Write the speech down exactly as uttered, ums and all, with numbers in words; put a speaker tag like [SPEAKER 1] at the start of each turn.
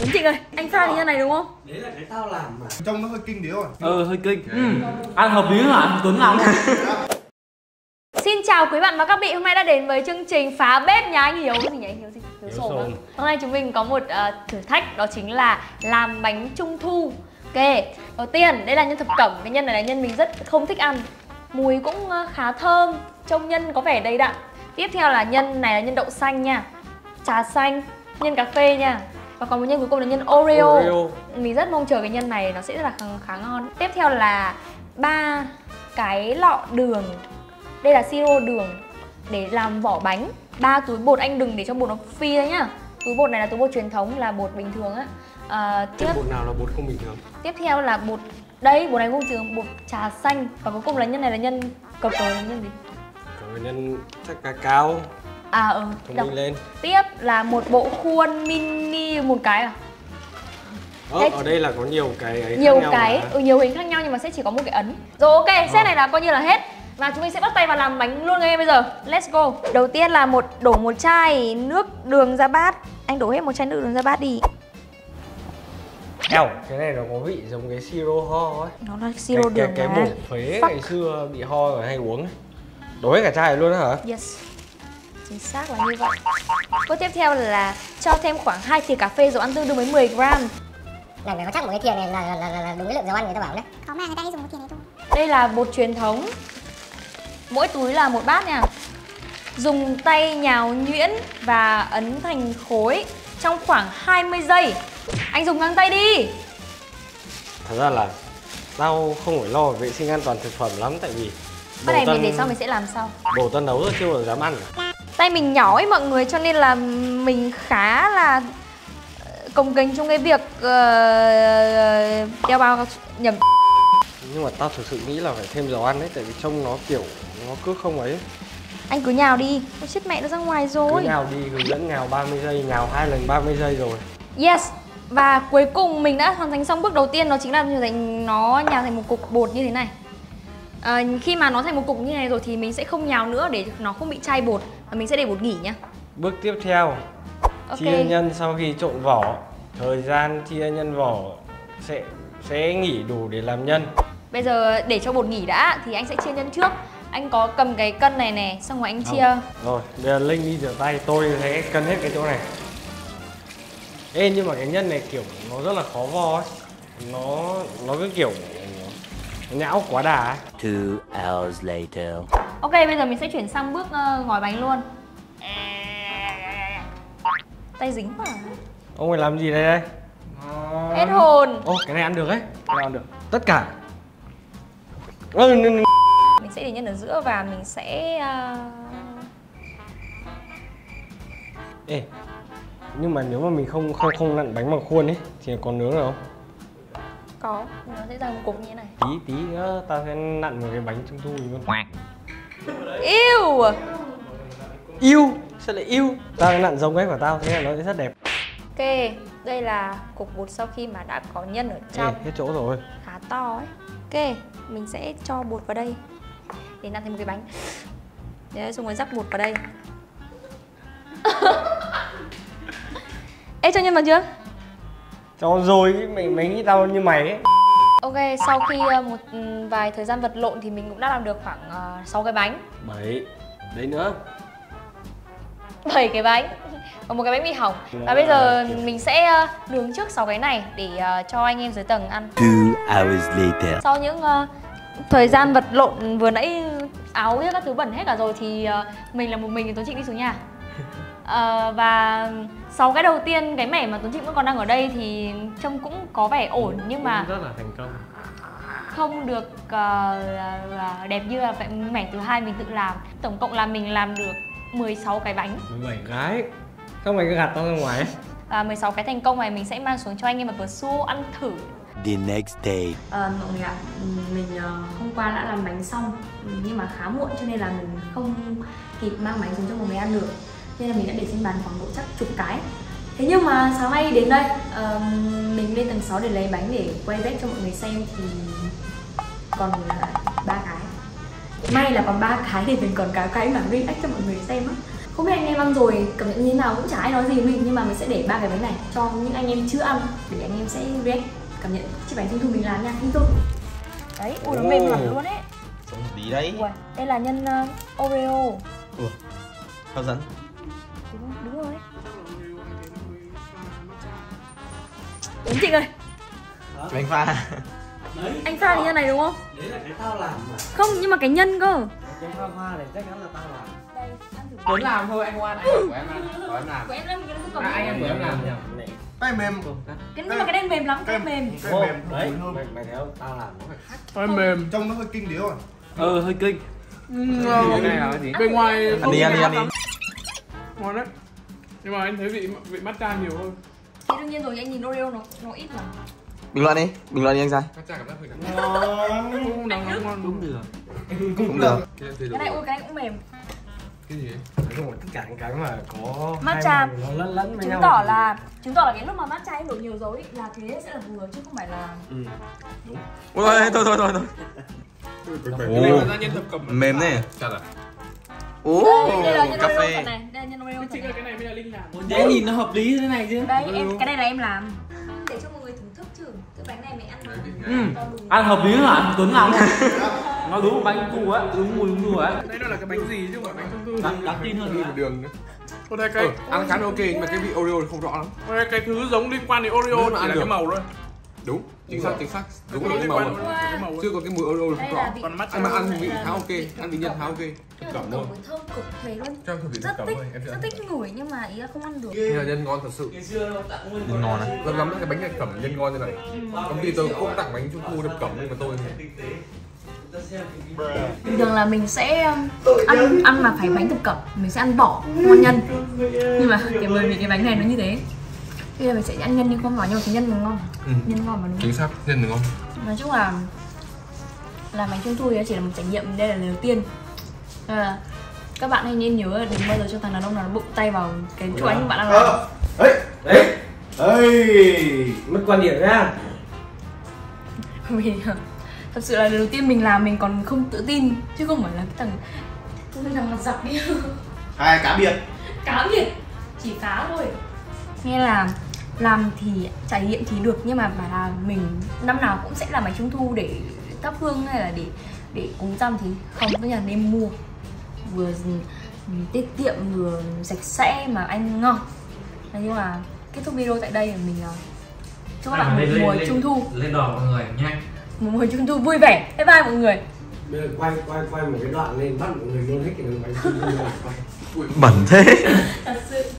[SPEAKER 1] Anh Trịnh ơi, anh pha thì như này đúng không?
[SPEAKER 2] Đấy là cái tao làm mà.
[SPEAKER 3] Trông nó hơi kinh điếu à?
[SPEAKER 4] Ừ, hơi kinh. Ừ. Ăn hợp lý hả? Tuấn làm.
[SPEAKER 1] Xin chào quý bạn và các vị, hôm nay đã đến với chương trình phá bếp nhà anh Hiếu. Cái gì nhỉ? Hiếu gì? Hiếu Sồn á. Hôm nay chúng mình có một uh, thử thách, đó chính là làm bánh trung thu. Ok, đầu tiên đây là nhân thập cẩm. Cái nhân này là nhân mình rất không thích ăn, mùi cũng uh, khá thơm, trông nhân có vẻ đầy đặn. Tiếp theo là nhân này là nhân đậu xanh nha, trà xanh, nhân cà phê nha. Và còn một nhân cuối cùng là nhân Oreo. Oreo. Mình rất mong chờ cái nhân này, nó sẽ rất là khá, khá ngon. Tiếp theo là ba cái lọ đường. Đây là siro đường để làm vỏ bánh. Ba túi bột, anh đừng để cho bột nó phi ra nhá. Túi bột này là túi bột truyền thống, là bột bình thường á. À, tiếp
[SPEAKER 2] bột nào là bột không bình thường?
[SPEAKER 1] Tiếp theo là bột, đây bột này không thường, bột trà xanh. Và cuối cùng là nhân này là nhân cờ cờ là nhân gì?
[SPEAKER 2] Cờ nhân chắc cacao.
[SPEAKER 1] À ừ,
[SPEAKER 2] đọc lên. Tiếp
[SPEAKER 1] là một bộ khuôn mini một cái à?
[SPEAKER 2] Ờ, ở đây là có nhiều cái ấy
[SPEAKER 1] nhiều
[SPEAKER 2] khác nhau
[SPEAKER 1] cái, ừ, nhiều hình khác nhau nhưng mà sẽ chỉ có một cái ấn. Rồi ok, set
[SPEAKER 2] ờ.
[SPEAKER 1] này là coi như là hết. Và chúng mình sẽ bắt tay vào làm bánh luôn ngay bây giờ. Let's go. Đầu tiên là một đổ một chai nước đường ra bát. Anh đổ hết một chai nước đường ra bát đi.
[SPEAKER 2] Eo, cái này nó có vị giống cái siro ho ấy.
[SPEAKER 1] Nó là siro
[SPEAKER 2] cái,
[SPEAKER 1] đường
[SPEAKER 2] cái,
[SPEAKER 1] mà.
[SPEAKER 2] cái bổ phế
[SPEAKER 1] Fuck.
[SPEAKER 2] ngày xưa bị ho rồi hay uống ấy. Đổ hết cả chai luôn hả?
[SPEAKER 1] Yes. Chính xác là như vậy. Bước tiếp theo là cho thêm khoảng hai thìa cà phê dầu ăn tương đương với mười gram.
[SPEAKER 5] Này mày có chắc một cái thìa này là, là, là, là đúng cái lượng dầu ăn người ta bảo đấy.
[SPEAKER 6] Có mà người ta hay dùng một thìa này thôi.
[SPEAKER 1] Đây là bột truyền thống. Mỗi túi là một bát nha. Dùng tay nhào nhuyễn và ấn thành khối trong khoảng hai mươi giây. Anh dùng găng tay đi.
[SPEAKER 2] Thật ra là tao không phải lo vệ sinh an toàn thực phẩm lắm. Tại vì
[SPEAKER 1] cái này
[SPEAKER 2] tân...
[SPEAKER 1] mình để sau mình sẽ làm sau.
[SPEAKER 2] Đồ tao nấu rồi chưa bao giờ dám ăn cả.
[SPEAKER 1] Tay mình nhỏ ấy mọi người, cho nên là mình khá là cồng kềnh trong cái việc uh, đeo bao nhầm.
[SPEAKER 2] Nhưng mà tao thực sự nghĩ là phải thêm dầu ăn đấy. Tại vì trông nó kiểu nó cứ không ấy.
[SPEAKER 1] Anh cứ nhào đi, ôi chết mẹ, nó ra ngoài rồi.
[SPEAKER 2] Cứ nhào đi, hướng dẫn nhào ba mươi giây, nhào hai lần ba mươi giây rồi.
[SPEAKER 1] Yes. Và cuối cùng mình đã hoàn thành xong bước đầu tiên, đó chính là thành nó nhào thành một cục bột như thế này. À, khi mà nó thành một cục như này rồi thì mình sẽ không nhào nữa để nó không bị chai bột, và mình sẽ để bột nghỉ nhá.
[SPEAKER 2] Bước tiếp theo, okay. Chia nhân sau khi trộn vỏ. Thời gian chia nhân vỏ sẽ sẽ nghỉ đủ để làm nhân.
[SPEAKER 1] Bây giờ để cho bột nghỉ đã thì anh sẽ chia nhân trước. Anh có cầm cái cân này nè, xong rồi anh chia.
[SPEAKER 2] Không. Rồi, bây giờ Linh đi rửa tay, tôi sẽ cân hết cái chỗ này. Ê, nhưng mà cái nhân này kiểu nó rất là khó vo ấy. Nó nó cứ kiểu nó nhão quá đà ấy.
[SPEAKER 7] Two hours later.
[SPEAKER 1] Ok, bây giờ mình sẽ chuyển sang bước uh, gói bánh luôn. Tay dính quá à.
[SPEAKER 2] Ông phải làm gì đây đây?
[SPEAKER 1] Hết hồn.
[SPEAKER 2] Ô, cái này ăn được ấy. Cái này ăn được. Tất cả. Ừ,
[SPEAKER 1] mình sẽ để nhân ở giữa và mình sẽ uh...
[SPEAKER 2] Ê, nhưng mà nếu mà mình không không không nặn bánh bằng khuôn ấy thì còn nướng được không?
[SPEAKER 1] Có, nó sẽ ra một cục như thế này.
[SPEAKER 2] Tí tí nữa tao sẽ nặn một cái bánh trung thu luôn.
[SPEAKER 1] Yêu.
[SPEAKER 2] Yêu? Sao lại yêu? Tao nặn giống cái của tao, thế là nó sẽ rất đẹp.
[SPEAKER 1] Ok, đây là cục bột sau khi mà đã có nhân ở trong.
[SPEAKER 2] Ê, hết chỗ rồi.
[SPEAKER 1] Khá to ấy. Ok, mình sẽ cho bột vào đây để làm thành một cái bánh. Đấy, xong rồi rắc bột vào đây. Ê, cho nhân vào chưa?
[SPEAKER 2] Cho rồi, mày, mày nghĩ tao như mày ấy.
[SPEAKER 1] Ok, sau khi một vài thời gian vật lộn thì mình cũng đã làm được khoảng uh, sáu cái bánh.
[SPEAKER 2] Bảy. Đấy nữa.
[SPEAKER 1] bảy cái bánh. Và một cái bánh bị hỏng. Và bây giờ mình sẽ uh, nướng trước sáu cái này để uh, cho anh em dưới tầng ăn.
[SPEAKER 7] Two hours later.
[SPEAKER 1] Sau những uh, thời gian vật lộn vừa nãy áo với các thứ bẩn hết cả rồi thì uh, mình là một mình thì Tuấn Trịnh đi xuống nhà. Uh, và sáu cái đầu tiên, cái mẻ mà Tuấn Trịnh vẫn còn đang ở đây thì trông cũng có vẻ ổn nhưng mà
[SPEAKER 2] rất là thành công,
[SPEAKER 1] không được uh, đẹp như là mẻ thứ hai mình tự làm. Tổng cộng là mình làm được mười sáu cái bánh,
[SPEAKER 2] mười bảy cái. Sao mày cứ gạt tao ra ngoài ấy?
[SPEAKER 1] Và mười sáu cái thành công này mình sẽ mang xuống cho anh em ở Versuo ăn thử.
[SPEAKER 7] The next day.
[SPEAKER 1] À, mọi người ạ, mình uh, hôm qua đã làm bánh xong nhưng mà khá muộn cho nên là mình không kịp mang bánh xuống cho mọi người ăn được. Nên là mình đã để trên bàn khoảng độ chắc chục cái. Thế nhưng mà sáng nay đến đây uh, mình lên tầng sáu để lấy bánh để quay back cho mọi người xem thì còn ba cái. May là còn ba cái thì mình còn cái cái mà react cho mọi người xem á. Không biết anh em ăn rồi cảm nhận như thế nào cũng chả ai nói gì mình, nhưng mà mình sẽ để ba cái bánh này cho những anh em chưa ăn để anh em sẽ react cảm nhận chiếc bánh trung thu mình làm nha. Đi thôi. Đấy, ui nó mềm hẳn luôn ấy.
[SPEAKER 4] Trông tí đấy.
[SPEAKER 1] Ui, đây là nhân uh, Oreo.
[SPEAKER 4] Ủa, hấp dẫn.
[SPEAKER 1] Đúng, đúng rồi. Đúng chị ơi.
[SPEAKER 4] Bánh pha.
[SPEAKER 1] Anh pha cái nhân này đúng không?
[SPEAKER 2] Đấy là cái tao làm mà.
[SPEAKER 1] Không, nhưng mà cái nhân cơ.
[SPEAKER 2] Cái pha pha này chắc chắn là tao làm.
[SPEAKER 1] Đây, ăn thử.
[SPEAKER 4] Tuấn làm thôi, anh không ăn, anh của em ăn. Của em làm.
[SPEAKER 1] Của em làm cái nó cầm.
[SPEAKER 4] À, anh ăn của em làm nhỉ?
[SPEAKER 3] Cái mềm.
[SPEAKER 1] Cái nhưng mà cái đen mềm lắm, cái mềm.
[SPEAKER 3] Cái
[SPEAKER 2] Ô,
[SPEAKER 3] mềm
[SPEAKER 2] đấy,
[SPEAKER 3] nó
[SPEAKER 2] mày, mày thấy không? Tao làm nó phải khác.
[SPEAKER 3] Cái mềm trông nó hơi kinh điếu rồi.
[SPEAKER 4] Ờ, hơi kinh.
[SPEAKER 3] Cái này là cái gì? Bên ngoài
[SPEAKER 4] Ăn đi, ăn đi, ăn đi.
[SPEAKER 3] ngon đấy. Nhưng mà anh thấy vị vị matcha nhiều hơn.
[SPEAKER 1] Thì đương nhiên rồi, anh nhìn Oreo nó nó ít mà.
[SPEAKER 4] Bình luận đi, bình luận đi anh Giang.
[SPEAKER 3] Matcha cảm giác hơi ngon. Cũng ngon ngon đúng được.
[SPEAKER 4] Cũng được.
[SPEAKER 1] Cái này ui cái này cũng mềm.
[SPEAKER 3] Cái gì?
[SPEAKER 2] Nói chung là tất cả những cái mà có
[SPEAKER 1] Matcha
[SPEAKER 2] hai màu nó lẫn lẫn với
[SPEAKER 1] Chứng
[SPEAKER 2] nhau.
[SPEAKER 1] tỏ là chứng tỏ là cái lúc mà matcha em đổ nhiều dầu ấy là thế sẽ là vừa chứ không phải là
[SPEAKER 4] Ôi, thôi thôi thôi thôi.
[SPEAKER 3] Cái này là gia nhân thập cẩm.
[SPEAKER 4] Mềm này.
[SPEAKER 3] Chặt à?
[SPEAKER 4] Ồ,
[SPEAKER 1] đây, đây là nhân
[SPEAKER 4] cà
[SPEAKER 1] Oreo
[SPEAKER 4] phê.
[SPEAKER 1] thật này, đây là nhân Oreo thật
[SPEAKER 3] Chính là
[SPEAKER 1] này.
[SPEAKER 3] cái này mới là Linh làm.
[SPEAKER 4] Dễ nhìn nó hợp lý thế này chứ.
[SPEAKER 1] Đây em cái này là em làm để cho mọi người thưởng thức chứ. Cái bánh này mày ăn nó
[SPEAKER 4] Ừ.
[SPEAKER 1] to đúng.
[SPEAKER 4] Ăn hợp lý hả? Tuấn làm nó đúng bánh trung thu á, đúng mùi đúng mùi á.
[SPEAKER 3] Đây nó là cái bánh gì chứ không phải bánh trung thu.
[SPEAKER 4] Đáng, đáng tin hơn nữa.
[SPEAKER 3] Đường nữa. Tôi thấy cái ăn khá là ok nhưng mà cái vị Oreo thì không rõ lắm. Tôi thấy cái thứ giống liên quan đến Oreo chỉ là cái màu thôi. Đúng, chính xác chính xác. Đúng là cái màu. Chưa có cái mùi Oreo
[SPEAKER 1] Đây
[SPEAKER 3] không
[SPEAKER 1] là
[SPEAKER 3] rõ.
[SPEAKER 1] vị
[SPEAKER 3] Còn mắt ăn mà ăn vị khá ok, ăn vị nhân khá ok.
[SPEAKER 1] Thập cẩm luôn. Thơm cực thế luôn.
[SPEAKER 3] Cho em thử vị
[SPEAKER 1] Rất
[SPEAKER 3] cẩm
[SPEAKER 1] thích,
[SPEAKER 3] thôi, em sẽ
[SPEAKER 1] rất
[SPEAKER 3] ăn.
[SPEAKER 1] thích ngửi nhưng mà ý là không ăn được.
[SPEAKER 3] Nhưng mà nhân ngon thật sự.
[SPEAKER 4] Nhân ngon này.
[SPEAKER 3] Rất lắm cái bánh này cẩm nhân ngon như này. Công ty tôi cũng tặng bánh trung thu đập cẩm nhưng mà tôi
[SPEAKER 1] Bình thường là mình sẽ um, ăn ăn mà phải bánh thập cẩm mình sẽ ăn vỏ ngon nhân, nhưng mà cái bởi vì cái bánh này nó như thế bây giờ mình sẽ ăn nhân nhưng không vỏ, nhưng mà cái nhân nó ngon.
[SPEAKER 3] Ừ.
[SPEAKER 1] Nhân ngon mà đúng
[SPEAKER 3] chính
[SPEAKER 1] không?
[SPEAKER 3] xác nhân ngon.
[SPEAKER 1] Nói chung là làm bánh trung thu thì chỉ là một trải nghiệm, đây là lần đầu tiên. À, các bạn hãy nên nhớ là đừng bao giờ cho thằng đàn ông nào nó bụng tay vào cái chỗ bánh bạn đang làm.
[SPEAKER 2] Đấy, đấy, đấy, mất quan điểm nha.
[SPEAKER 1] Vì thật sự là lần đầu tiên mình làm mình còn không tự tin chứ không phải là cái thằng cái thằng mặt giặc đi.
[SPEAKER 3] Hai cá biệt.
[SPEAKER 1] Cá biệt chỉ cá thôi. Nghe là làm thì trải nghiệm thì được, nhưng mà bảo là mình năm nào cũng sẽ làm bánh trung thu để thắp hương hay là để để cúng rằm thì không, tất nhiên nên mua vừa tiết kiệm vừa sạch sẽ mà anh ngon. Nói chung là kết thúc video tại đây là mình cho các bạn một mùa trung thu
[SPEAKER 4] Lên đỏ mọi người nha.
[SPEAKER 1] một mùa trung thu vui vẻ. Bye bye mọi người.
[SPEAKER 2] Bây giờ quay quay quay một cái đoạn lên bắt mọi người luôn hết cái đường bánh trung thu này quay.
[SPEAKER 4] Bẩn thế.
[SPEAKER 1] Thật sự